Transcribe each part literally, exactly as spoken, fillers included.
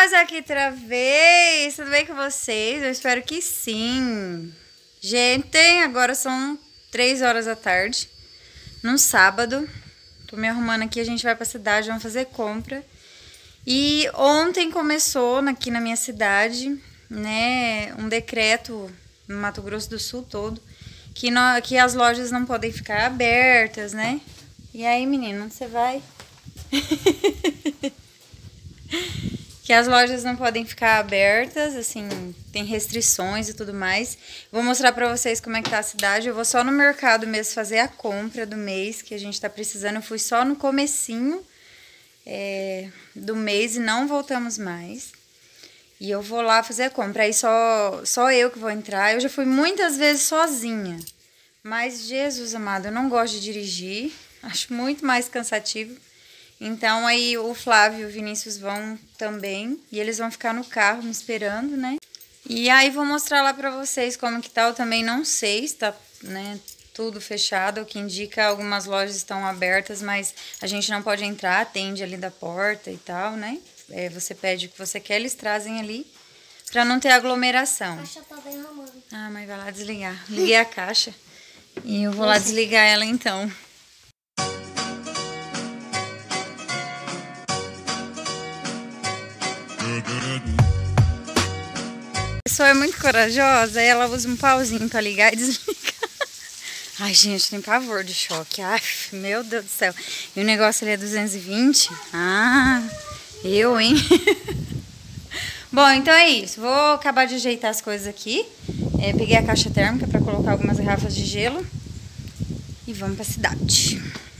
nós aqui outra vez, tudo bem com vocês? Eu espero que sim. Gente, agora são três horas da tarde, num sábado. Tô me arrumando aqui, a gente vai pra cidade, vamos fazer compra. E ontem começou aqui na minha cidade, né, um decreto no Mato Grosso do Sul todo, que, no, que as lojas não podem ficar abertas, né? E aí, menino, onde você vai? Que as lojas não podem ficar abertas, assim, tem restrições e tudo mais. Vou mostrar pra vocês como é que tá a cidade. Eu vou só no mercado mesmo fazer a compra do mês que a gente tá precisando. Eu fui só no comecinho é, do mês e não voltamos mais. E eu vou lá fazer a compra. Aí só, só eu que vou entrar. Eu já fui muitas vezes sozinha. Mas, Jesus amado, eu não gosto de dirigir. Acho muito mais cansativo. Então, aí o Flávio e o Vinícius vão também. E eles vão ficar no carro me esperando, né? E aí, vou mostrar lá pra vocês como que tá. Eu também não sei se tá, né, tudo fechado. O que indica algumas lojas estão abertas, mas a gente não pode entrar. Atende ali da porta e tal, né? É, você pede o que você quer, eles trazem ali. Pra não ter aglomeração. A caixa tá derramando. Ah, mas vai lá desligar. Liguei a caixa. E eu vou lá desligar ela então. A pessoa é muito corajosa, ela usa um pauzinho pra ligar e desligar. Ai, gente, tem pavor de choque. Ai, meu Deus do céu. E o negócio ali é duzentos e vinte? Ah, eu, hein? Bom, então é isso. Vou acabar de ajeitar as coisas aqui. É, peguei a caixa térmica pra colocar algumas garrafas de gelo. E vamos pra cidade.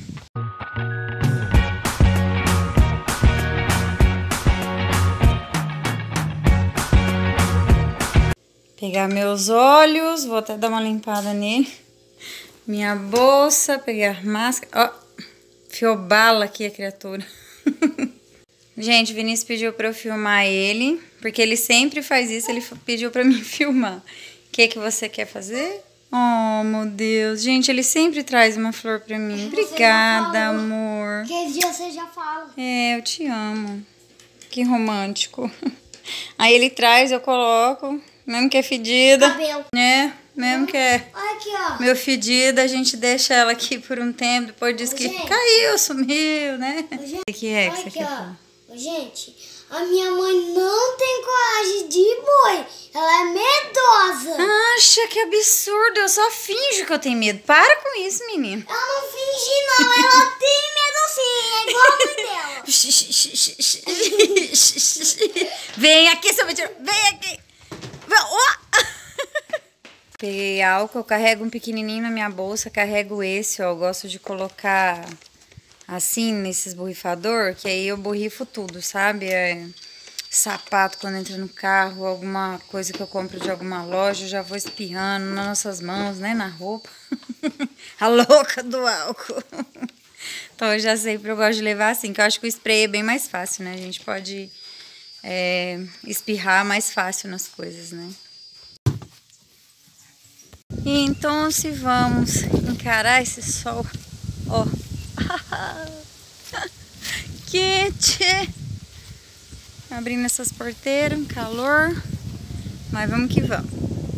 Pegar meus olhos, vou até dar uma limpada nele. Minha bolsa, pegar a máscara. Ó, enfiou bala aqui a criatura. Gente, o Vinícius pediu pra eu filmar ele, porque ele sempre faz isso, ele pediu pra mim filmar. O que que você quer fazer? Oh, meu Deus. Gente, ele sempre traz uma flor pra mim. Obrigada, amor. Que dia você já fala. É, eu te amo. Que romântico. Aí ele traz, eu coloco. Mesmo que é fedida. Cabelo. É, mesmo que é Olha aqui, ó. meu fedida, a gente deixa ela aqui por um tempo, depois diz que Gente. caiu, sumiu, né? Gente, O que é que olha você aqui, quer ó. falar? Gente, a minha mãe não tem coragem de ir, boi. Ela é medosa. Acha que absurdo, eu só finjo que eu tenho medo. Para com isso, menino. Ela não finge, não. Ela tem medo sim. É igual a mãe dela. Vem aqui, seu mentiroso. Vem aqui. Oh! Peguei álcool, eu carrego um pequenininho na minha bolsa, carrego esse, ó. Eu gosto de colocar assim nesses borrifador, que aí eu borrifo tudo, sabe? É, sapato quando entra no carro, alguma coisa que eu compro de alguma loja, eu já vou espirrando nas nossas mãos, né? Na roupa. A louca do álcool. Então eu já sempre eu gosto de levar assim, que eu acho que o spray é bem mais fácil, né? A gente pode é, espirrar mais fácil nas coisas, né? E então se vamos encarar esse sol, ó. Quente. Abrindo essas porteiras, um calor. Mas vamos que vamos.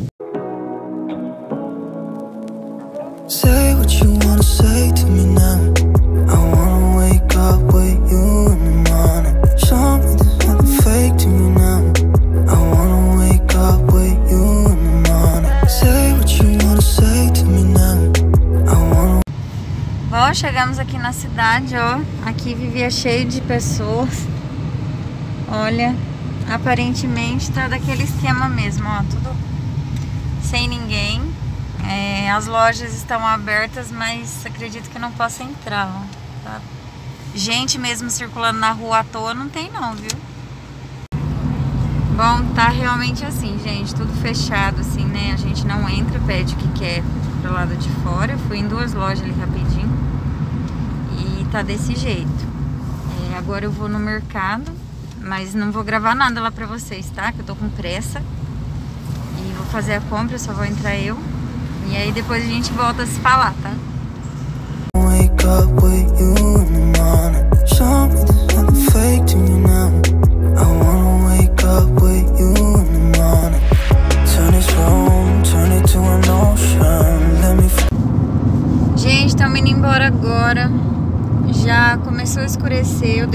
Say what you wanna say to me now. I wanna wake up with you in the morning. Show me there's nothing fake to me now. I wanna wake up with you in the morning. Say what you wanna say to me now. I wanna. Ó, chegamos aqui na cidade, ó. Aqui vivia cheio de pessoas. Olha, aparentemente tá daquele esquema mesmo, ó. Tudo sem ninguém. É, as lojas estão abertas, mas acredito que não possa entrar, ó. Tá? Gente mesmo circulando na rua à toa não tem não, viu? Bom, tá realmente assim, gente, tudo fechado assim, né? A gente não entra, pede o que quer pro lado de fora. Eu fui em duas lojas ali rapidinho e tá desse jeito. É, agora eu vou no mercado, mas não vou gravar nada lá pra vocês, tá? Que eu tô com pressa e vou fazer a compra, só vou entrar eu. E aí depois a gente volta a se falar, tá? Wake up with you in the morning. Show me there's nothing fake to me now. I wanna wake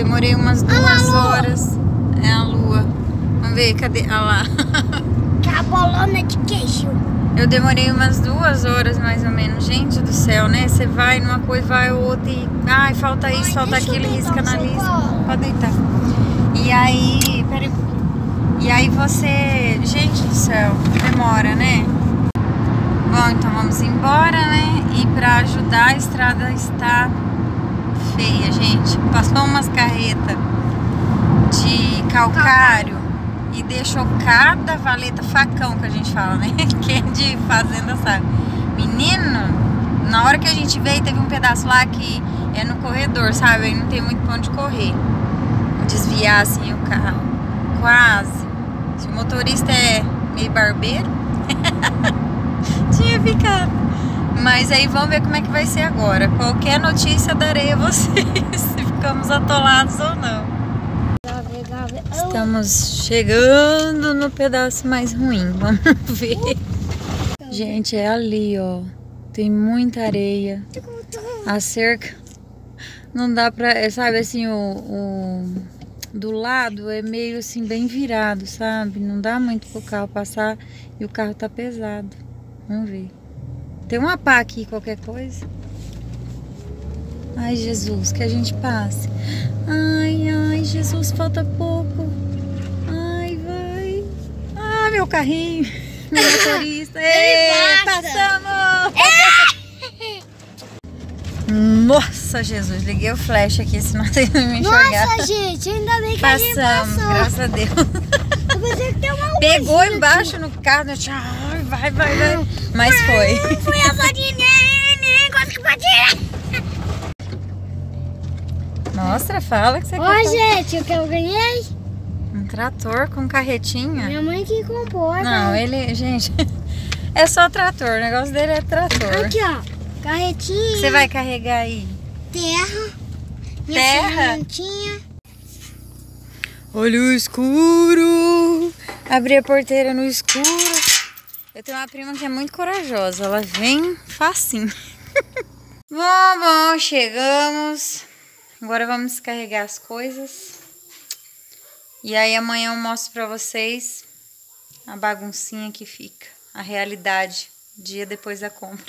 demorei umas duas horas. É a lua. Vamos ver, cadê? Olha lá. Que é a bolona de queijo. Eu demorei umas duas horas mais ou menos. Gente do céu, né? Você vai numa coisa, vai outra e... Ai, falta isso, Ai, falta deixa eu aquilo, deitar risca no na seu lista. colo. Pode deitar. E aí... Peraí um pouquinho. E aí você... Gente do céu, demora, né? Bom, então vamos embora, né? E pra ajudar, a estrada está feia, gente. Passou umas carretas de calcário e deixou cada valeta, facão que a gente fala, né? Que é de fazenda, sabe? Menino, na hora que a gente veio, teve um pedaço lá que é no corredor, sabe? Aí não tem muito pra onde correr. Desviar assim o carro. Quase. Se o motorista é meio barbeiro, tinha ficado. Mas aí vamos ver como é que vai ser agora. Qualquer notícia darei a vocês se ficamos atolados ou não. Estamos chegando no pedaço mais ruim. Vamos ver. Gente, é ali, ó. Tem muita areia. A cerca não dá pra... Sabe assim, o, o do lado é meio assim bem virado, sabe? Não dá muito pro carro passar e o carro tá pesado. Vamos ver. Tem uma pá aqui, qualquer coisa. Ai, Jesus, que a gente passe. Ai, ai, Jesus, falta pouco. Ai, vai. Ah, meu carrinho. Meu motorista. Ei, passamos. Nossa, Jesus, liguei o flash aqui, senão tem que me enxergar. Nossa, gente, ainda bem que a gente Passamos, passou. graças a Deus. Eu pensei que tem uma Pegou luzinha embaixo no carro, né? Ai, vai, vai, vai. Mas foi. Fui a Vadinha, quase que bati. Mostra, fala que você Ó, quer. gente, o que eu ganhei? Um trator com carretinha. Minha mãe que comprou. Não, né? ele, gente, é só trator. O negócio dele é trator. Aqui, ó. Carretinha. Você vai carregar aí? Terra. Minha Terra? ferramentinha. Olha o escuro. Abri a porteira no escuro. Eu tenho uma prima que é muito corajosa. Ela vem facinho. Bom, bom, chegamos. Agora vamos descarregar as coisas. E aí amanhã eu mostro pra vocês a baguncinha que fica. A realidade, dia depois da compra.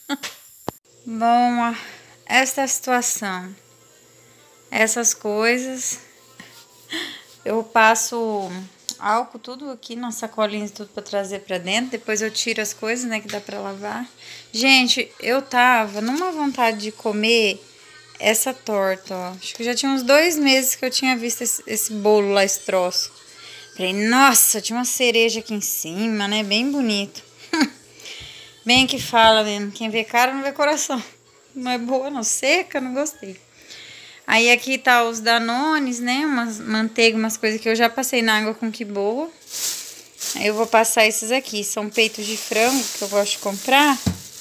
Bom, esta é a situação. Essas coisas. Eu passo álcool tudo aqui na sacolinha, tudo pra trazer pra dentro. Depois eu tiro as coisas, né, que dá pra lavar. Gente, eu tava numa vontade de comer essa torta, ó. Acho que já tinha uns dois meses que eu tinha visto esse, esse bolo lá, esse troço. Falei, nossa, tinha uma cereja aqui em cima, né, bem bonito. Bem que fala mesmo, quem vê cara não vê coração. Não é boa não, seca, não gostei. Aí aqui tá os danones, né, umas manteiga, umas coisas que eu já passei na água com que boa. Aí eu vou passar esses aqui, são peitos de frango que eu gosto de comprar.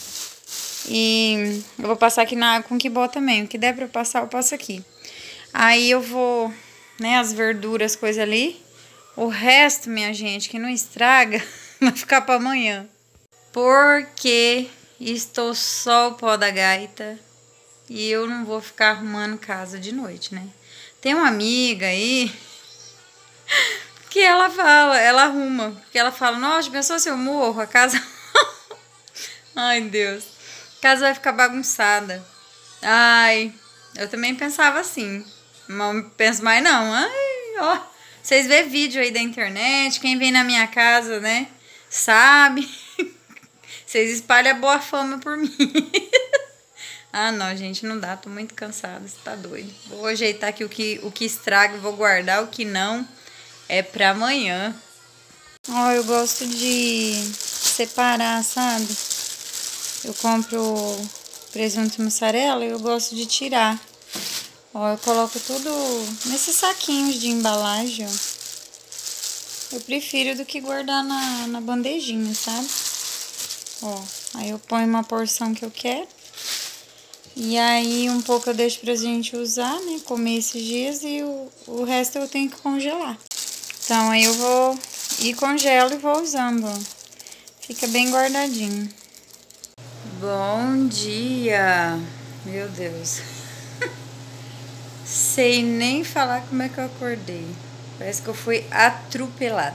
E eu vou passar aqui na água com que boa também, o que der pra eu passar eu passo aqui. Aí eu vou, né, as verduras, coisa ali. O resto, minha gente, que não estraga, vai ficar pra amanhã. Porque estou só o pó da gaita e eu não vou ficar arrumando casa de noite, né? Tem uma amiga aí que ela fala, ela arruma, porque ela fala, nossa, pensou se eu morro, a casa... Ai, Deus, a casa vai ficar bagunçada. Ai, eu também pensava assim, não penso mais não. Ai, ó, vocês vê vídeo aí da internet, quem vem na minha casa, né, sabe... Vocês espalham a boa fama por mim. Ah, não, gente, não dá. Tô muito cansada, você tá doido. Vou ajeitar aqui o que, o que estraga, vou guardar. O que não é pra amanhã. Ó, eu gosto de separar, sabe? Eu compro presunto e mussarela e eu gosto de tirar. Ó, eu coloco tudo nesses saquinhos de embalagem, ó. Eu prefiro do que guardar na, na bandejinha, sabe? Ó, aí eu ponho uma porção que eu quero. E aí um pouco eu deixo pra gente usar, né? Comer esses dias e o, o resto eu tenho que congelar. Então aí eu vou e congelo e vou usando, ó. Fica bem guardadinho. Bom dia! Meu Deus! Sei nem falar como é que eu acordei. Parece que eu fui atropelada.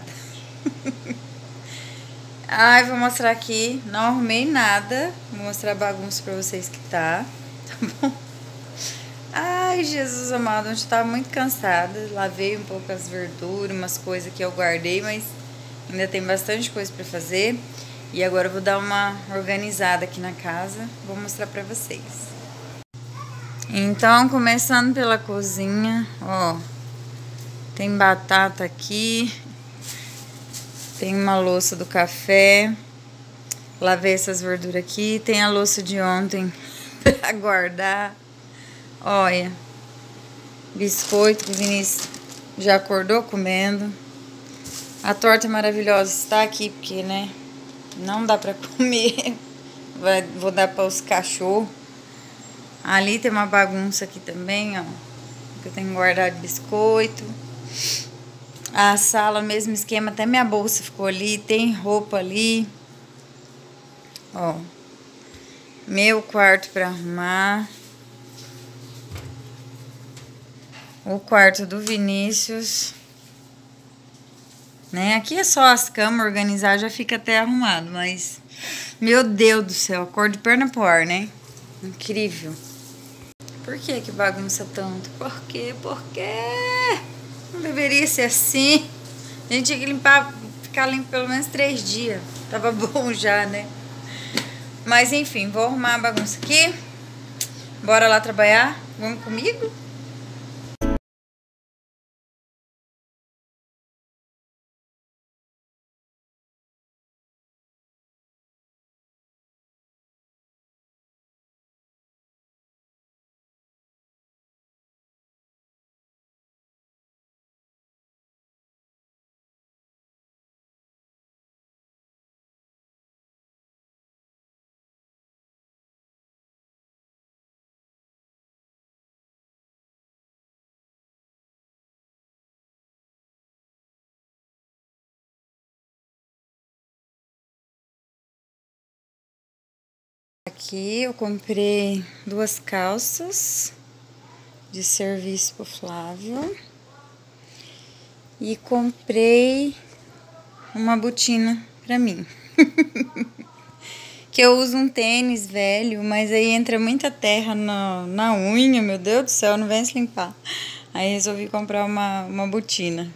Ai, vou mostrar aqui. Não arrumei nada. Vou mostrar a bagunça pra vocês que tá. Tá bom? Ai, Jesus amado, eu tava muito cansada. Lavei um pouco as verduras, umas coisas que eu guardei, mas ainda tem bastante coisa pra fazer. E agora eu vou dar uma organizada aqui na casa. Vou mostrar pra vocês. Então, começando pela cozinha, ó. Tem batata aqui. Tem uma louça do café. Lavei essas verduras aqui. Tem a louça de ontem pra guardar. Olha. Biscoito que o Vinícius já acordou comendo. A torta maravilhosa está aqui porque, né, não dá pra comer. Vai, vou dar para os cachorros. Ali tem uma bagunça aqui também, ó. Que eu tenho guardado biscoito. A sala, mesmo esquema, até minha bolsa ficou ali, tem roupa ali. Ó. Meu quarto pra arrumar. O quarto do Vinícius. Né? Aqui é só as camas, organizar já fica até arrumado, mas... Meu Deus do céu, cor de perna pro ar, né? Incrível. Por que que bagunça tanto? Por quê? Por quê? Não deveria ser assim. A gente tinha que limpar, ficar limpo pelo menos três dias. Tava bom já, né? Mas enfim, vou arrumar a bagunça aqui. Bora lá trabalhar? Vamos comigo? Aqui eu comprei duas calças de serviço pro Flávio e comprei uma botina pra mim. Que eu uso um tênis velho, mas aí entra muita terra na, na unha, meu Deus do céu, não vem se limpar. Aí resolvi comprar uma, uma botina.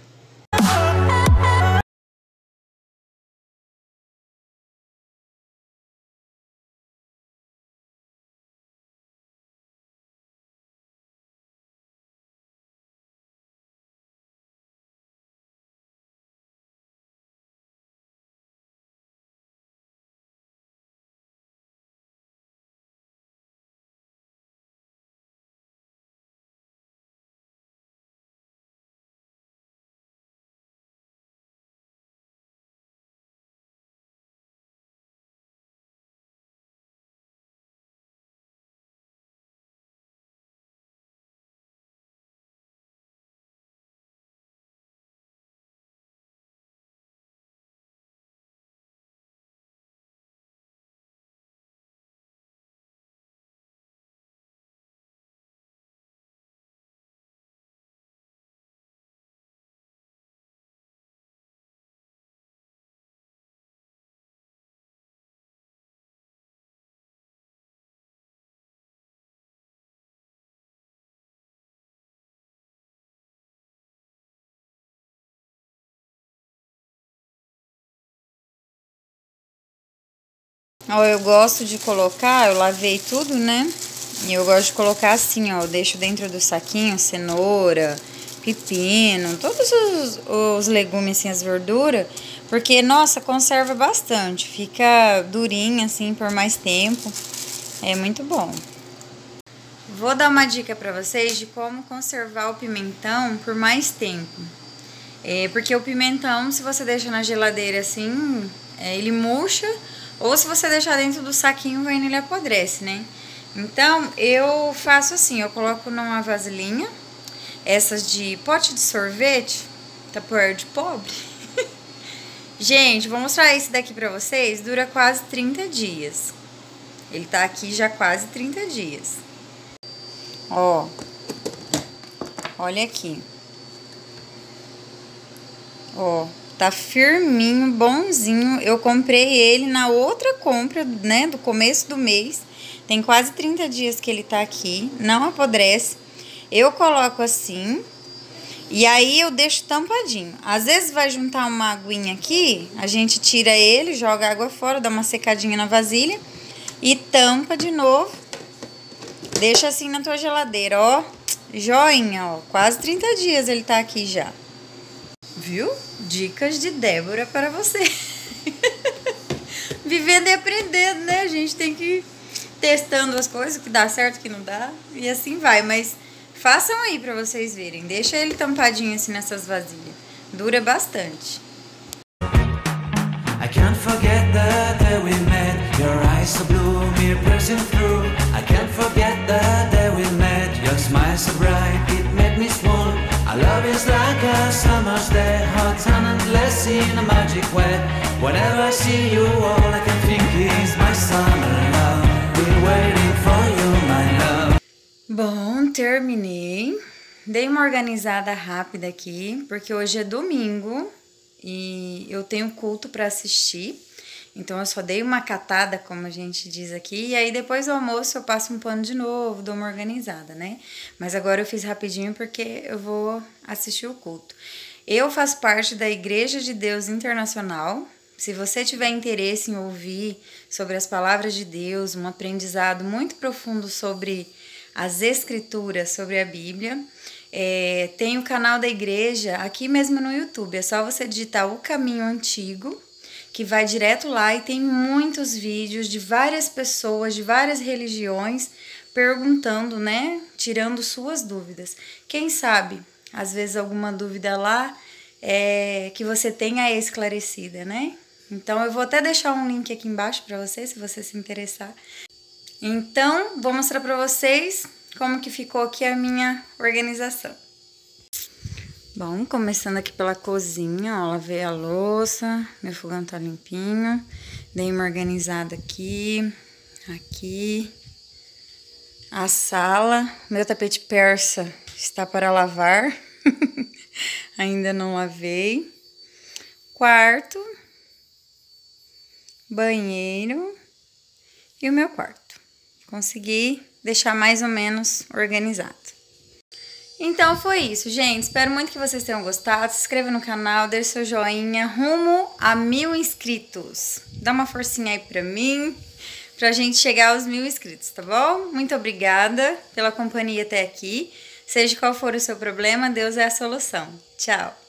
Ó, eu gosto de colocar, eu lavei tudo, né? E eu gosto de colocar assim, ó, eu deixo dentro do saquinho cenoura, pepino, todos os, os legumes, assim, as verduras, porque, nossa, conserva bastante, fica durinha, assim, por mais tempo, é muito bom. Vou dar uma dica pra vocês de como conservar o pimentão por mais tempo. É, porque o pimentão, se você deixa na geladeira assim, é, ele murcha. Ou se você deixar dentro do saquinho, vai ele apodrece, né? Então, eu faço assim, eu coloco numa vasilhinha, essas de pote de sorvete, tapoer de pobre. Gente, vou mostrar esse daqui pra vocês, dura quase trinta dias. Ele tá aqui já quase trinta dias. Ó, olha aqui. Ó, tá firminho, bonzinho. Eu comprei ele na outra compra, né, do começo do mês. Tem quase trinta dias que ele tá aqui, não apodrece. Eu coloco assim e aí eu deixo tampadinho. Às vezes vai juntar uma aguinha aqui, a gente tira ele, joga água fora, dá uma secadinha na vasilha e tampa de novo. Deixa assim na tua geladeira, ó. Joinha, ó. Quase trinta dias ele tá aqui já. Viu? Dicas de Débora para você. Vivendo e aprendendo, né? A gente tem que ir testando as coisas, o que dá certo, o que não dá. E assim vai, mas façam aí pra vocês verem. Deixa ele tampadinho assim nessas vasilhas. Dura bastante. I can't forget the day we met. Your eyes so blue, me piercing through. I can't forget the day we met. Your smile so bright, it made me swoon. Our love is like a summer's day, hot and endless in a magic way. Whenever I see you, all I can think is my summer love. Been waiting for you, my love. Bom, terminei. Dei uma organizada rápida aqui, porque hoje é domingo e eu tenho culto para assistir. Então eu só dei uma catada, como a gente diz aqui, e aí depois do almoço eu passo um pano de novo, dou uma organizada, né? Mas agora eu fiz rapidinho porque eu vou assistir o culto. Eu faço parte da Igreja de Deus Internacional. Se você tiver interesse em ouvir sobre as palavras de Deus, um aprendizado muito profundo sobre as Escrituras, sobre a Bíblia, é, tem o canal da igreja aqui mesmo no YouTube. É só você digitar O Caminho Antigo, que vai direto lá e tem muitos vídeos de várias pessoas, de várias religiões, perguntando, né? Tirando suas dúvidas. Quem sabe, às vezes alguma dúvida lá é, que você tenha esclarecida, né? Então eu vou até deixar um link aqui embaixo para você, se você se interessar. Então, vou mostrar para vocês como que ficou aqui a minha organização. Bom, começando aqui pela cozinha, ó, lavei a louça, meu fogão tá limpinho, dei uma organizada aqui, aqui, a sala, meu tapete persa está para lavar, ainda não lavei, quarto, banheiro e o meu quarto. Consegui deixar mais ou menos organizado. Então foi isso, gente. Espero muito que vocês tenham gostado. Se inscreva no canal, deixe seu joinha rumo a mil inscritos. Dá uma forcinha aí pra mim, pra gente chegar aos mil inscritos, tá bom? Muito obrigada pela companhia até aqui. Seja qual for o seu problema, Deus é a solução. Tchau!